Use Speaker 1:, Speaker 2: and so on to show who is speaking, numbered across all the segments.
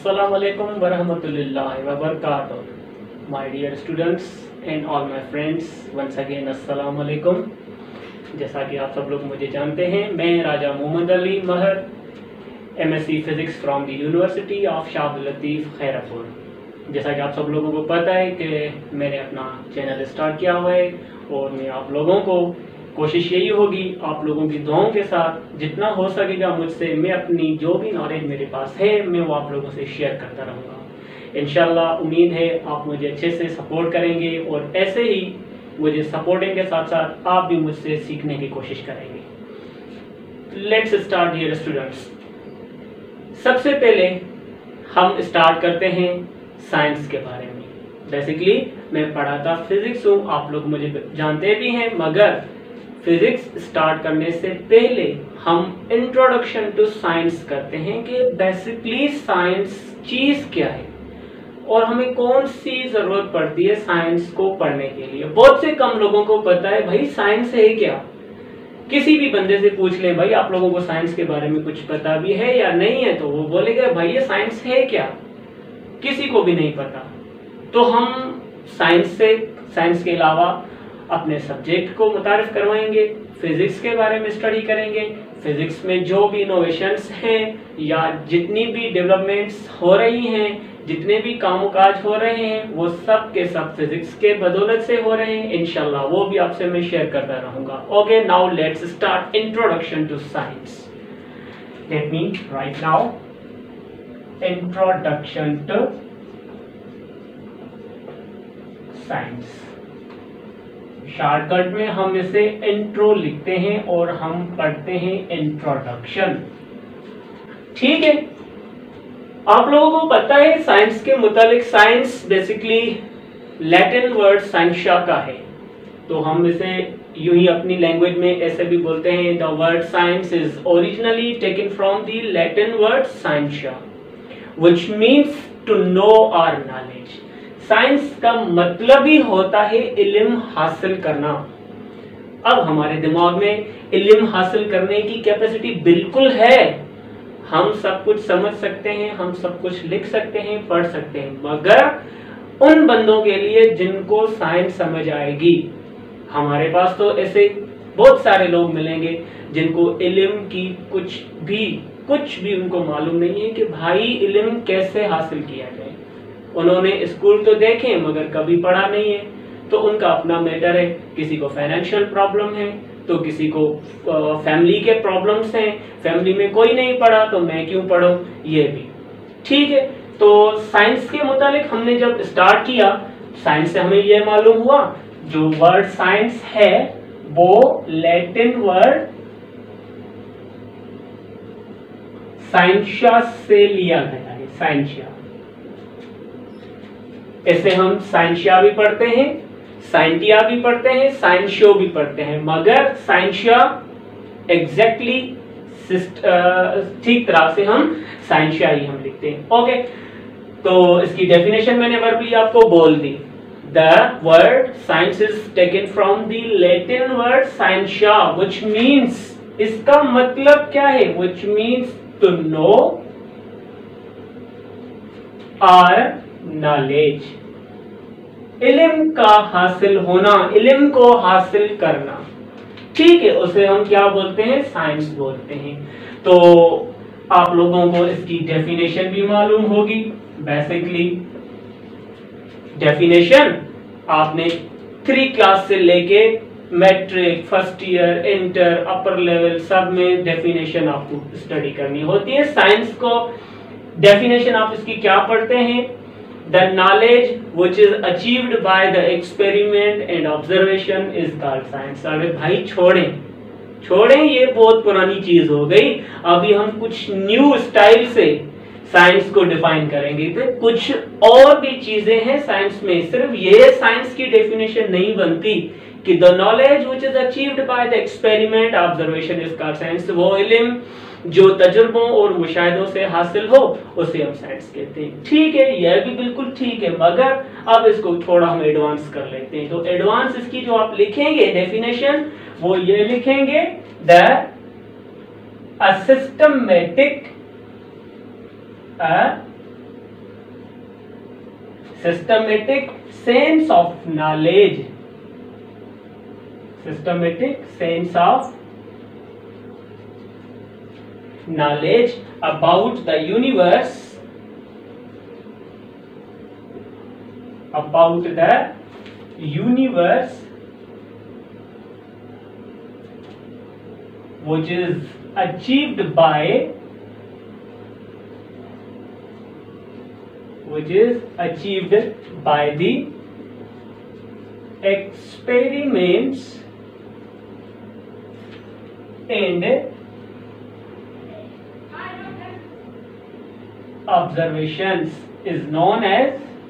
Speaker 1: Assalamu alaikum wa rahmatullahi wa barakatuh. My dear students and all my friends, once again Assalamu alaikum. जैसा कि आप सब लोग मुझे जानते हैं, मैं Raja Mohammad Ali Mahar, MSc physics from the university of Shah Abdul Latif Khairpur. जैसा कि आप सब लोगों को पता है कि मैंने अपना चैनल स्टार्ट किया हुआ है और मैं आप लोगों को कोशिश यही होगी, आप लोगों की दुआओं के साथ जितना हो सकेगा मुझसे मैं अपनी जो भी नॉलेज मेरे पास है मैं वो आप लोगों से शेयर करता रहूँगा। इंशाल्लाह उम्मीद है आप मुझे अच्छे से सपोर्ट करेंगे और ऐसे ही मुझे सपोर्टिंग के साथ साथ आप भी मुझसे सीखने की कोशिश करेंगे। Let's start dear students. सबसे पहले हम स्टार्ट करते हैं साइंस के बारे में। बेसिकली मैं पढ़ाता फिजिक्स हूँ, आप लोग मुझे जानते भी हैं, मगर फिजिक्स स्टार्ट करने से पहले हम इंट्रोडक्शन टू साइंस करते हैं कि बेसिकली साइंस चीज क्या है और हमें कौन सी जरूरत पड़ती है साइंस को पढ़ने के लिए। बहुत से कम लोगों को पता है भाई साइंस है क्या। किसी भी बंदे से पूछ ले भाई आप लोगों को साइंस के बारे में कुछ पता भी है या नहीं है, तो वो बोलेगा भाई ये साइंस है क्या, किसी को भी नहीं पता। तो हम साइंस के अलावा अपने सब्जेक्ट को मुतारिफ करवाएंगे, फिजिक्स के बारे में स्टडी करेंगे, फिजिक्स में जो भी इनोवेशंस हैं या जितनी भी डेवलपमेंट्स हो रही हैं, जितने भी कामकाज हो रहे हैं वो सब के सब फिजिक्स के बदौलत से हो रहे हैं। इंशाल्लाह वो भी आपसे मैं शेयर करता रहूंगा। Okay, now let's start introduction to science. Let me write now introduction to science. Shortcut में हम इसे इंट्रो लिखते हैं और हम पढ़ते हैं इंट्रोडक्शन। ठीक है, आप लोगों को पता है साइंस के मुतालिक, science basically Latin word scientia का है, तो हम इसे यूं ही अपनी लैंग्वेज में ऐसे भी बोलते हैं। The word science is originally taken from the Latin word scientia which means to know और नॉलेज। साइंस का मतलब ही होता है इल्म हासिल करना। अब हमारे दिमाग में इल्म हासिल करने की कैपेसिटी बिल्कुल है, हम सब कुछ समझ सकते हैं, हम सब कुछ लिख सकते हैं, पढ़ सकते हैं, मगर उन बंदों के लिए जिनको साइंस समझ आएगी। हमारे पास तो ऐसे बहुत सारे लोग मिलेंगे जिनको इल्म की कुछ भी उनको मालूम नहीं है कि भाई इल्म कैसे हासिल किया जाए। उन्होंने स्कूल तो देखे मगर कभी पढ़ा नहीं है, तो उनका अपना मैटर है। किसी को फाइनेंशियल प्रॉब्लम है, तो किसी को फैमिली के प्रॉब्लम्स हैं, फैमिली में कोई नहीं पढ़ा तो मैं क्यों पढ़ूं, ये भी ठीक है। तो साइंस के मुतालिक हमने जब स्टार्ट किया, साइंस से हमें ये मालूम हुआ जो वर्ड साइंस है वो लैटिन वर्ड साइंशिया से लिया गया है। साइंशिया, ऐसे हम साइंशिया भी पढ़ते हैं, साइंटिया भी पढ़ते हैं, साइंशियो भी पढ़ते हैं, मगर साइंशिया एग्जैक्टली ठीक तरह से हम साइंशिया ही हम लिखते हैं। ओके, तो इसकी डेफिनेशन मैंने वर्बली आपको बोल दी। The word science is taken from the Latin word scientia which means, इसका मतलब क्या है, व्हिच मींस टू नो और नॉलेज। इल्म का हासिल होना, इल्म को हासिल करना, ठीक है, उसे हम क्या बोलते हैं, साइंस बोलते हैं। तो आप लोगों को इसकी डेफिनेशन भी मालूम होगी। बेसिकली डेफिनेशन आपने 3 क्लास से लेके matric, first year, inter, upper level सब में डेफिनेशन आपको स्टडी करनी होती है। साइंस को डेफिनेशन आप इसकी क्या पढ़ते हैं, the knowledge which is achieved by the experiment and observation is called science। अरे भाई छोड़ें ये बहुत पुरानी चीज हो गई, अभी हम कुछ न्यू स्टाइल से साइंस को डिफाइन करेंगे। तो कुछ और भी चीजें हैं साइंस में, सिर्फ ये साइंस की डेफिनेशन नहीं बनती कि the knowledge which is achieved by the experiment observation is called science. वो इल्म जो तजुर्बों और मुशाहिदों से हासिल हो उसे हम साइंस कहते हैं। ठीक है, यह भी बिल्कुल ठीक है, मगर अब इसको थोड़ा हम एडवांस कर लेते हैं। तो एडवांस इसकी जो आप लिखेंगे डेफिनेशन वो ये लिखेंगे, the a systematic systematic sense of knowledge, systematic sense of knowledge about the universe, about the universe which is achieved by the experiments and observations is known as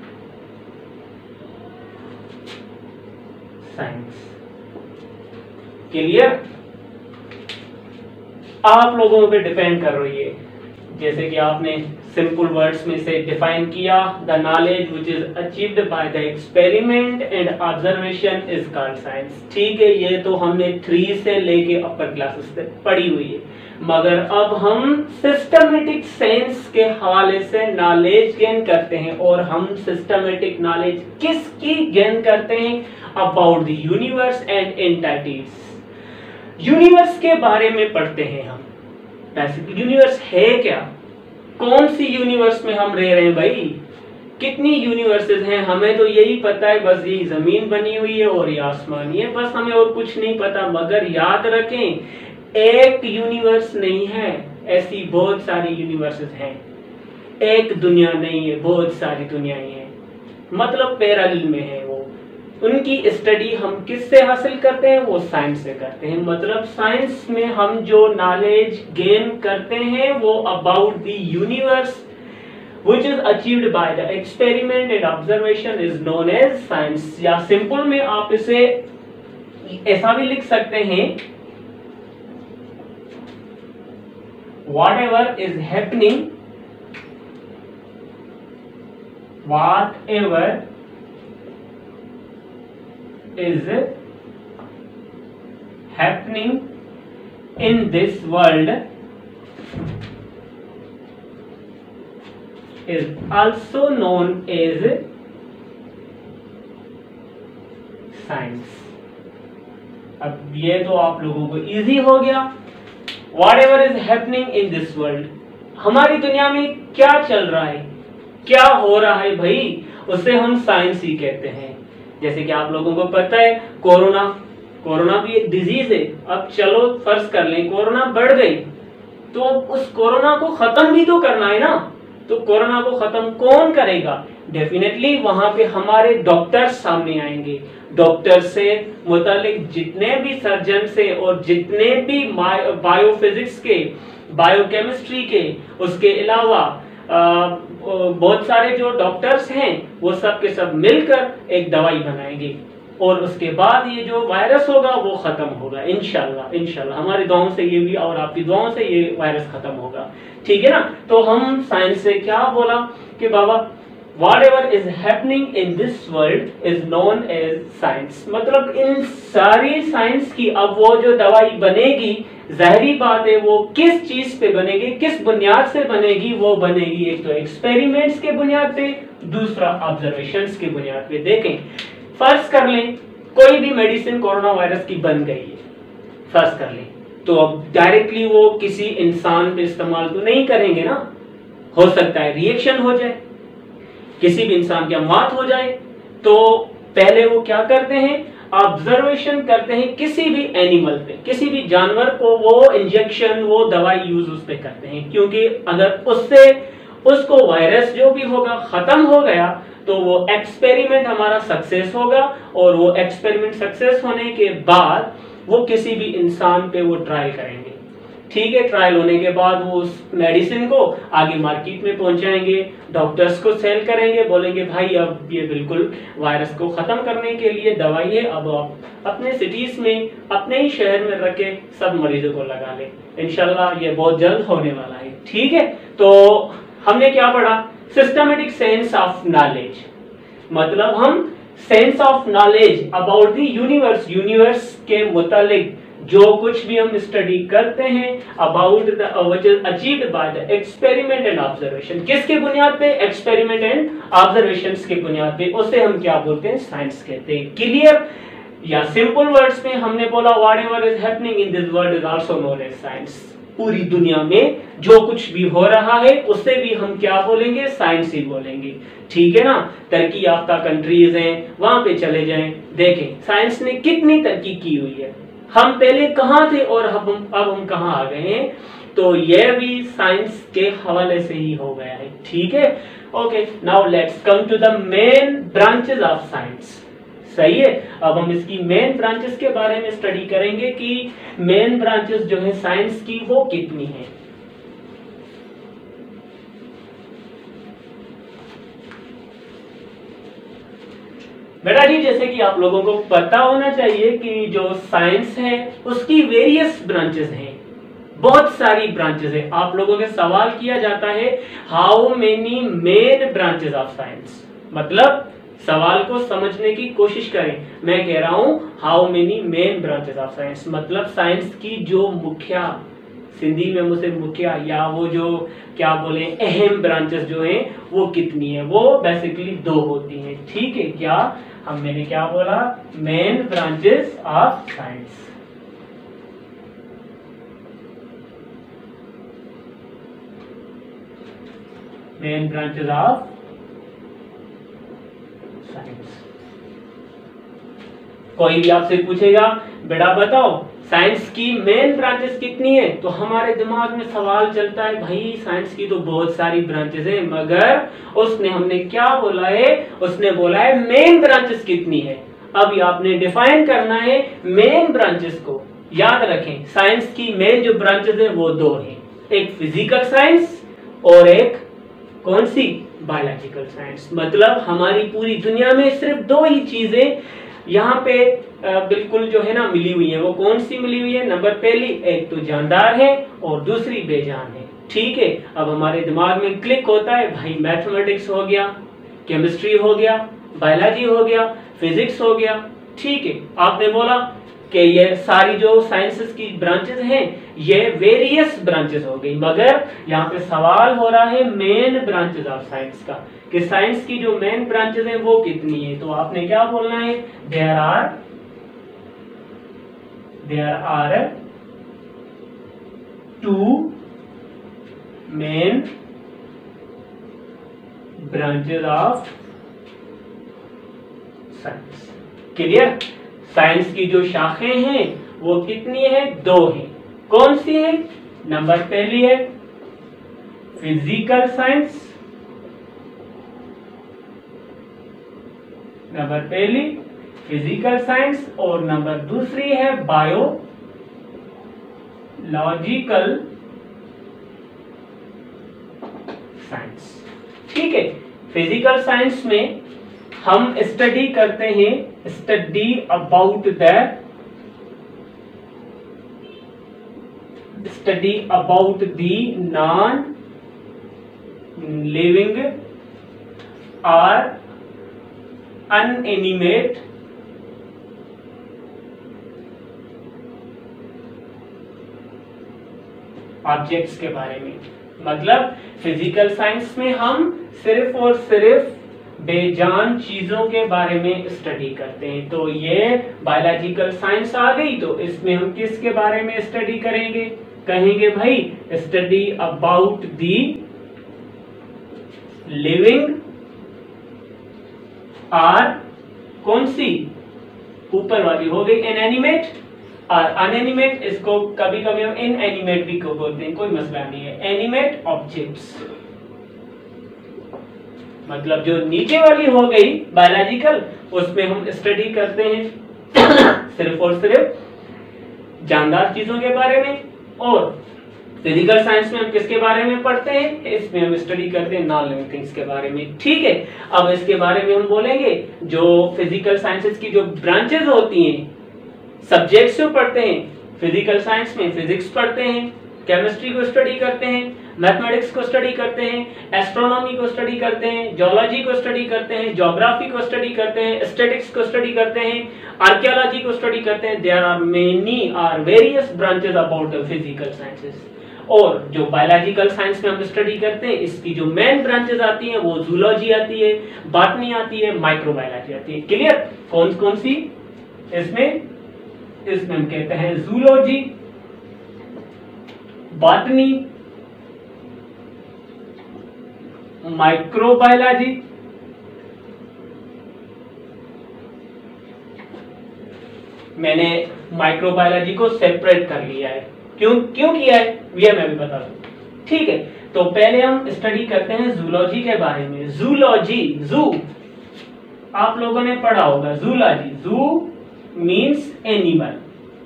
Speaker 1: science. Clear? आप लोगों पे depend कर रही है, जैसे कि आपने simple words में से डिफाइन किया, the knowledge which is achieved by the experiment and observation is called science. ठीक है, ये तो हमने 3 से लेके अपर क्लासेस तक पढ़ी हुई है, मगर अब हम सिस्टमेटिक सेंस के हवाले से नॉलेज गेन करते हैं। और हम सिस्टमेटिक नॉलेज किसकी गेन करते हैं? About the universe and entities. Universe के बारे में पढ़ते हैं हम। बेसिक यूनिवर्स है क्या, कौन सी यूनिवर्स में हम रह रहे हैं भाई, कितनी यूनिवर्सेस हैं, हमें तो यही पता है, बस ये जमीन बनी हुई है और ये आसमान है, बस हमें और कुछ नहीं पता। मगर याद रखें, एक यूनिवर्स नहीं है, ऐसी बहुत सारी यूनिवर्सेस हैं। एक दुनिया नहीं है, बहुत सारी दुनियाएं हैं, मतलब पैरेलल में है वो। उनकी स्टडी हम किससे हासिल करते हैं? वो साइंस से करते हैं। मतलब साइंस में हम जो नॉलेज गेन करते हैं वो about the universe which is achieved by the experiment and observation is known as science। या सिंपल में आप इसे ऐसा भी लिख सकते हैं, whatever is happening in this world is also known as science। अब ये तो आप लोगों को इजी हो गया। Whatever is happening in this world, हमारी दुनिया में क्या चल रहा है, क्या हो रहा है भाई, उसे हम साइंस ही कहते हैं। जैसे कि आप लोगों को पता है, कोरोना भी एक डिजीज है। अब चलो फर्ज कर लें कोरोना बढ़ गई, तो उस कोरोना को खत्म भी तो करना है ना। तो कोरोना को खत्म कौन करेगा? डेफिनेटली वहां पे हमारे डॉक्टर्स सामने आएंगे। डॉक्टर से मुतालिक जितने भी सर्जन से और जितने भी बायोफिजिक्स के, बायोकेमिस्ट्री के, उसके अलावा बहुत सारे जो डॉक्टर्स हैं वो सब के सब मिलकर एक दवाई बनाएंगे और उसके बाद ये जो वायरस होगा वो खत्म होगा इंशाल्लाह। हमारी दुआओं से ये भी और आपकी दुआओं से ये वायरस खत्म होगा। ठीक है ना? तो हम साइंस से क्या बोला कि बाबा whatever is happening in this world is known as science। मतलब इन सारी साइंस की अब वो जो दवाई बनेगी, जाहिरी बात है वो किस चीज पे बनेगी, किस बुनियाद से बनेगी? वो बनेगी एक तो एक्सपेरिमेंट्स के बुनियाद पे, दूसरा ऑब्जर्वेशंस के बुनियाद पे। देखें, फर्ज कर लें कोई भी मेडिसिन कोरोना वायरस की बन गई है, फर्ज कर लें, तो अब डायरेक्टली वो किसी इंसान पे इस्तेमाल तो नहीं करेंगे ना। हो सकता है रिएक्शन हो जाए, किसी भी इंसान की मौत हो जाए। तो पहले वो क्या करते हैं? ऑब्जर्वेशन करते हैं किसी भी एनिमल पे, किसी भी जानवर को वो इंजेक्शन, वो दवाई यूज उस पे करते हैं। क्योंकि अगर उससे उसको वायरस जो भी होगा खत्म हो गया तो वो एक्सपेरिमेंट हमारा सक्सेस होगा, और वो एक्सपेरिमेंट सक्सेस होने के बाद वो किसी भी इंसान पे वो ट्रायल करेंगे। ठीक है, ट्रायल होने के बाद वो उस मेडिसिन को आगे मार्केट में पहुंचाएंगे, डॉक्टर्स को सेल करेंगे, बोलेंगे भाई अब ये बिल्कुल वायरस को खत्म करने के लिए दवाई है, अब आप अपने सिटीज में, अपने ही शहर में रख के सब मरीजों को लगा लें। इंशाल्लाह ये बहुत जल्द होने वाला है। ठीक है, तो हमने क्या पढ़ा? सिस्टमेटिक सेंस ऑफ नॉलेज, मतलब हम sense of knowledge about the universe, universe के मुतालिक जो कुछ भी हम स्टडी करते हैं about the which is achieved by the experiment and observation, किसके बुनियाद पे? एक्सपेरिमेंट एंड ऑब्जर्वेशंस के बुनियाद पे, उसे हम क्या बोलते हैं? साइंस कहते हैं। क्लियर? या सिंपल वर्ड्स में हमने बोला whatever is happening in this world is also known as science. पूरी दुनिया में जो कुछ भी हो रहा है उसे भी हम क्या बोलेंगे? साइंस ही बोलेंगे। ठीक है ना? तरक्की याफ्ता कंट्रीज हैं, वहां पे चले जाएं, देखें साइंस ने कितनी तरक्की की हुई है। हम पहले कहां थे और अब हम कहां आ गए हैं, तो यह भी साइंस के हवाले से ही हो गया है। ठीक है? Okay, now let's come to the main branches of science. सही है, अब हम इसकी मेन ब्रांचेस के बारे में स्टडी करेंगे कि मेन ब्रांचेस जो है साइंस की वो कितनी है। बेटा जी, जैसे कि आप लोगों को पता होना चाहिए कि जो साइंस है उसकी वेरियस ब्रांचेस हैं, बहुत सारी ब्रांचेस है। आप लोगों के सवाल किया जाता है how many main branches of science, मतलब सवाल को समझने की कोशिश करें। मैं कह रहा हूं how many main branches of science, मतलब साइंस की जो मुख्य, सिंधी में उसे मुख्य या वो जो क्या बोले अहम ब्रांचेस जो हैं वो कितनी है? वो बेसिकली 2 होती हैं। ठीक है? क्या मैंने क्या बोला? Main branches of science. Main branches of science. कोई भी आपसे पूछेगा बेटा बताओ साइंस की मेन ब्रांचेस कितनी है, तो हमारे दिमाग में सवाल चलता है भाई साइंस की तो बहुत सारी ब्रांचेस हैं, मगर हमने क्या बोला है? उसने बोला है मेन ब्रांचेस कितनी है। अब आपने डिफाइन करना है मेन ब्रांचेस को। याद रखें साइंस की मेन जो ब्रांचेस है वो 2 हैं, एक फिजिकल साइंस और एक कौन सी? Biological science. मतलब हमारी पूरी दुनिया में सिर्फ 2 ही चीजें यहाँ पे बिल्कुल जो है ना मिली हुई है। वो कौन सी मिली हुई है? नंबर पहली, एक तो जानदार है और दूसरी बेजान है। ठीक है? अब हमारे दिमाग में क्लिक होता है भाई मैथमेटिक्स हो गया, केमिस्ट्री हो गया, बायोलॉजी हो गया, फिजिक्स हो गया। ठीक है? आपने बोला कि ये सारी जो साइंसेस की ब्रांचेस हैं ये वेरियस ब्रांचेस हो गई, मगर यहाँ पे सवाल हो रहा है मेन ब्रांचेस ऑफ साइंस का, कि साइंस की जो मेन ब्रांचेस हैं वो कितनी है। तो आपने क्या बोलना है? There are 2 main branches of science. Clear? Science की जो शाखें हैं वो कितनी है? 2 हैं। कौन सी है? नंबर पहली है फिजिकल साइंस, नंबर पहली फिजिकल साइंस और नंबर दूसरी है बायोलॉजिकल साइंस। ठीक है? फिजिकल साइंस में हम स्टडी करते हैं, study about the non living और अनएनिमेट ऑब्जेक्ट्स के बारे में। मतलब फिजिकल साइंस में हम सिर्फ और सिर्फ बेजान चीजों के बारे में स्टडी करते हैं। तो ये बायोलॉजिकल साइंस आ गई, तो इसमें हम किसके बारे में स्टडी करेंगे? कहेंगे भाई स्टडी अबाउट दी लिविंग और कौन सी? ऊपर वाली हो गई इनएनिमेट, और अनएनिमेट इसको कभी कभी हम इनएनिमेट भी को बोलते हैं, कोई मसला नहीं है। एनिमेट ऑब्जेक्ट्स, मतलब जो नीचे वाली हो गई बायोलॉजिकल, उसमें हम स्टडी करते हैं सिर्फ और सिर्फ जानदार चीजों के बारे में, और फिजिकल साइंस में हम किसके बारे में पढ़ते हैं? इसमें हम स्टडी करते हैं नॉन लिविंग थिंग्स के बारे में। ठीक है? अब इसके बारे में हम बोलेंगे जो फिजिकल साइंसेस की जो ब्रांचेस होती हैं, सब्जेक्ट्स जो पढ़ते हैं फिजिकल साइंस में, फिजिक्स पढ़ते हैं, केमिस्ट्री को स्टडी करते हैं, मैथमेटिक्स को स्टडी करते हैं, एस्ट्रोनॉमी को स्टडी करते हैं, जियोलॉजी को स्टडी करते हैं, ज्योग्राफी को स्टडी करते हैं, स्टैटिक्स को स्टडी करते हैं, आर्कियोलॉजी को स्टडी करते हैं। There are various branches about the physical sciences. और जो बायोलॉजिकल साइंस में हम स्टडी करते हैं, इसकी जो मेन ब्रांचेस आती हैं वो जूलॉजी आती है, बॉटनी आती है, माइक्रोबायोलॉजी आती है। क्लियर? कौन कौन सी? इसमें हम कहते हैं जूलॉजी, बॉटनी, माइक्रोबायोलॉजी, मैंने माइक्रोबायोलॉजी को सेपरेट कर लिया है। क्यों किया है ये मैं भी बता दूं। ठीक है, तो पहले हम स्टडी करते हैं जूलॉजी के बारे में। जूलॉजी, जू आप लोगों ने पढ़ा होगा। जूलॉजी, जू मीन्स एनिमल,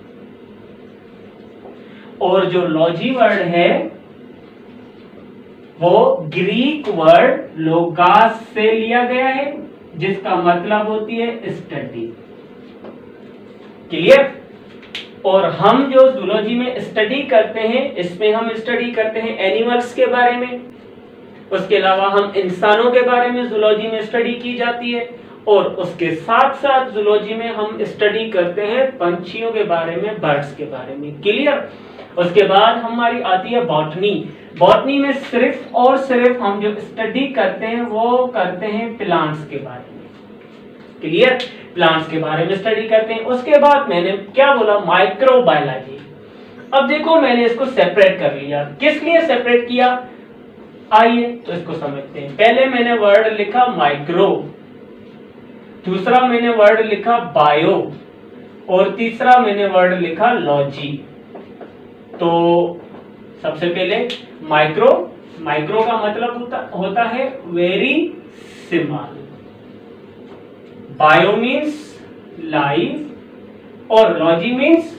Speaker 1: और जो लॉजी वर्ड है वो ग्रीक वर्ड लोगास से लिया गया है, जिसका मतलब होती है स्टडी। क्लियर? और हम जो जूलॉजी में स्टडी करते हैं, इसमें हम स्टडी करते हैं एनिमल्स के बारे में, उसके अलावा हम इंसानों के बारे में जूलॉजी में स्टडी की जाती है, और उसके साथ साथ जूलॉजी में हम स्टडी करते हैं पंछियों के बारे में, बर्ड्स के बारे में। क्लियर? उसके बाद हमारी आती है बॉटनी। बॉटनी में सिर्फ और सिर्फ हम जो स्टडी करते हैं वो करते हैं प्लांट्स के बारे में। क्लियर? प्लांट्स के बारे में स्टडी करते हैं। उसके बाद मैंने क्या बोला? माइक्रोबायोलॉजी। अब देखो मैंने इसको सेपरेट कर लिया। किस लिए सेपरेट किया? आइए तो इसको समझते हैं। पहले मैंने वर्ड लिखा माइक्रो, दूसरा मैंने वर्ड लिखा बायो, और तीसरा मैंने वर्ड लिखा लॉजी। तो सबसे पहले माइक्रो, माइक्रो का मतलब होता है very small, bio means life, और लॉजी मीन्स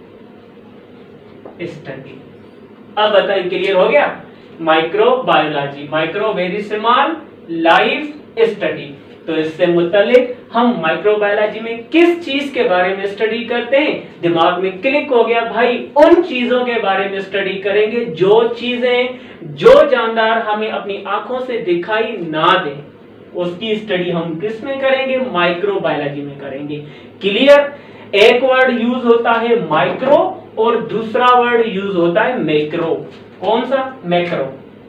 Speaker 1: स्टडी। अब बताएं, क्लियर हो गया? Micro biology, micro very small, life study. तो इससे मुतालिक हम माइक्रोबायोलॉजी में किस चीज के बारे में स्टडी करते हैं? दिमाग में क्लिक हो गया भाई, उन चीजों के बारे में स्टडी करेंगे जो चीजें, जो जानदार हमें अपनी आंखों से दिखाई ना दे, उसकी स्टडी हम किस में करेंगे? माइक्रोबायोलॉजी में करेंगे। क्लियर? एक वर्ड यूज होता है माइक्रो और दूसरा वर्ड यूज होता है मैक्रो। कौन सा? मैक्रो।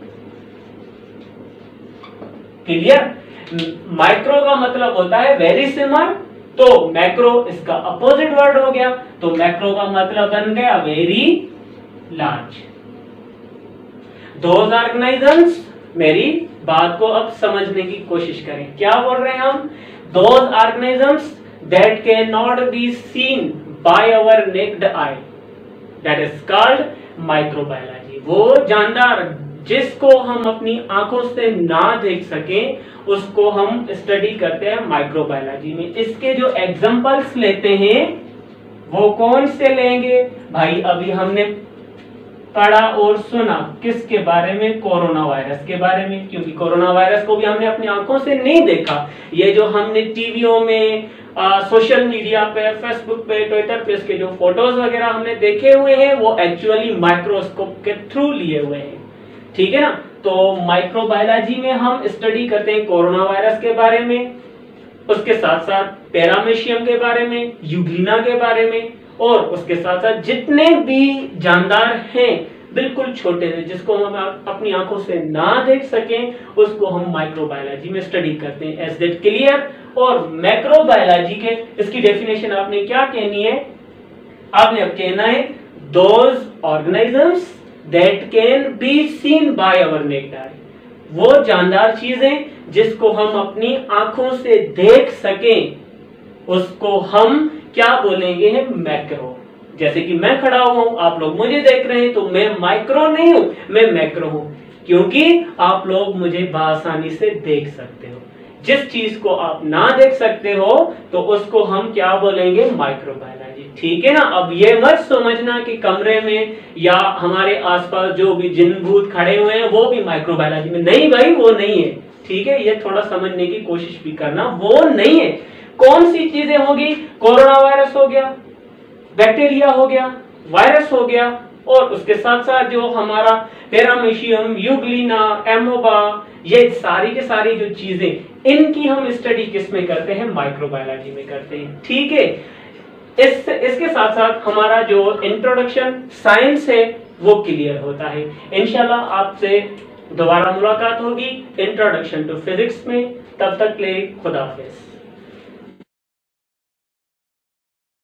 Speaker 1: क्लियर? माइक्रो का मतलब होता है वेरी स्मॉल, तो मैक्रो इसका अपोजिट वर्ड हो गया, तो मैक्रो का मतलब बन गया वेरी लार्ज। दोज ऑर्गेनाइजम्स, मेरी बात को अब समझने की कोशिश करें। क्या बोल रहे हैं हम? Those organisms that can not be seen by our naked eye, that is called microbiology. वो जानदार जिसको हम अपनी आंखों से ना देख सकें, उसको हम स्टडी करते हैं माइक्रोबायोलॉजी में। इसके जो एग्जांपल्स लेते हैं वो कौन से लेंगे भाई? अभी हमने पढ़ा और सुना किसके बारे में? कोरोना वायरस के बारे में, क्योंकि कोरोना वायरस को भी हमने अपनी आंखों से नहीं देखा। ये जो हमने टीवियों में, सोशल मीडिया पे, फेसबुक पे, ट्विटर पे इसके जो फोटोज वगैरह हमने देखे हुए हैं वो एक्चुअली माइक्रोस्कोप के थ्रू लिए हुए हैं। ठीक है ना? तो माइक्रोबायोलॉजी में हम स्टडी करते हैं कोरोना वायरस के बारे में, उसके साथ साथ पैरामीशियम के बारे में, यूग्लिना के बारे में, और उसके साथ साथ जितने भी जानदार हैं बिल्कुल छोटे से, जिसको हम अपनी आंखों से ना देख सकें, उसको हम माइक्रोबायोलॉजी में स्टडी करते हैं। Is that clear? और मैक्रोबायोलॉजी के इसकी डेफिनेशन आपने क्या कहनी है? आपने अब कहना है those organisms that can be seen by our naked eye, वो जानदार चीजें जिसको हम अपनी आंखों से देख सकें, उसको हम क्या बोलेंगे? है मैक्रो। जैसे कि मैं खड़ा हुआ हूं, आप लोग मुझे देख रहे हैं, तो मैं माइक्रो नहीं हूं, मैं मैक्रो हूं, क्योंकि आप लोग मुझे बआसानी से देख सकते हो। जिस चीज को आप ना देख सकते हो तो उसको हम क्या बोलेंगे? माइक्रोबायोलॉजी। ठीक है ना? अब ये मत समझना कि कमरे में या हमारे आसपास जो भी जिन भूत खड़े हुए हैं वो भी माइक्रोबायोलॉजी में। नहीं भाई, वो नहीं है। ठीक है? ये थोड़ा समझने की कोशिश भी करना, वो नहीं है। कौन सी चीजें होगी? कोरोना वायरस हो गया, बैक्टीरिया हो गया, वायरस हो गया, और उसके साथ साथ जो हमारा पैरामीशियम, यूग्लिना, एमोबा, ये सारी के सारी जो चीजें, इनकी हम स्टडी किस में करते हैं? माइक्रोबायोलॉजी में करते हैं। ठीक है, इसके साथ साथ हमारा जो इंट्रोडक्शन साइंस है वो क्लियर होता है। इंशाल्लाह आपसे दोबारा मुलाकात होगी इंट्रोडक्शन टू फिजिक्स में। तब तक के लिए खुदा हाफिज।